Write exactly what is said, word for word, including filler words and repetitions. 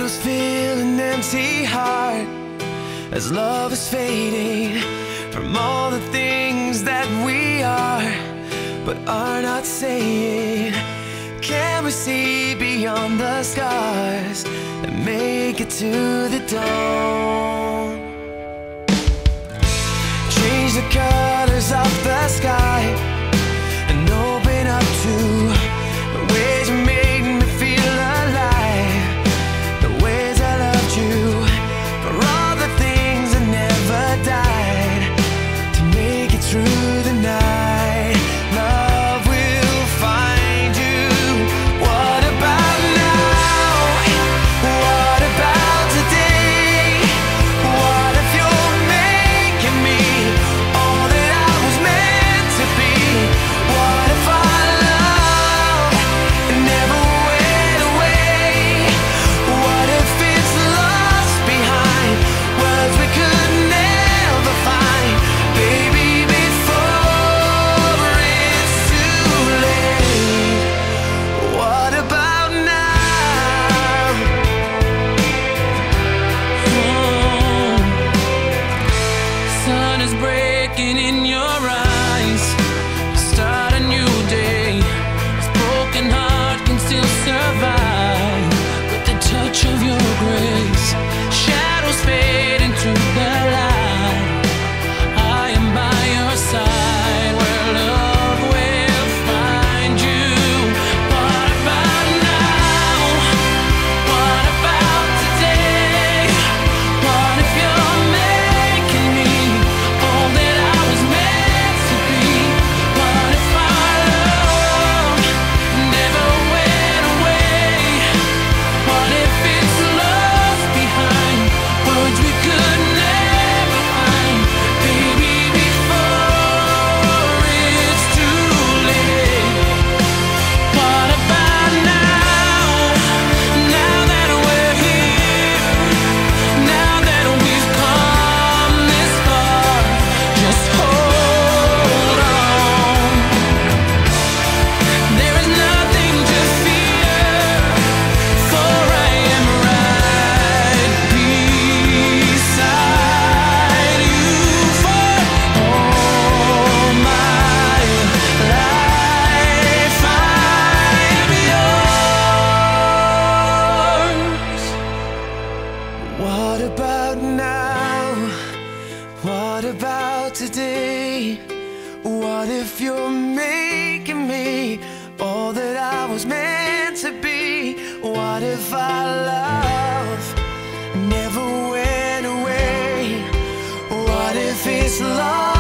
shadows fill an empty heart as love is fading from all the things that we are but are not saying. Can we see beyond the scars and make it to the dawn? Change the colors of the sky and open up to the ways you made me feel alive, the ways I loved you, for all the things that never died, to make it through the night. Love will find you. What about now? What about today? What if you're making me all that I was meant to be? What if our love never went away? What if it's lost behind words we could never find? Baby, before it's too late. What about now? Oh. Sun is breaking in your eyes. Start a new day. This broken heart can still survive with the touch of your grace. Shadows fade into the light. I am by your side where love will find you. What about now? What about today? What if you're making me all that I was meant to be? What if our love never went away? What if it's lost behind words we could never find? Baby, before it's too late. What about now? Now that we're here, now that we've come this far, just hold on. There is nothing to fear, for I am right beside you for all my life. I'm yours. What about now? What about today? What if you're making me all that I was meant to be? What if our love never went away? What if it's lost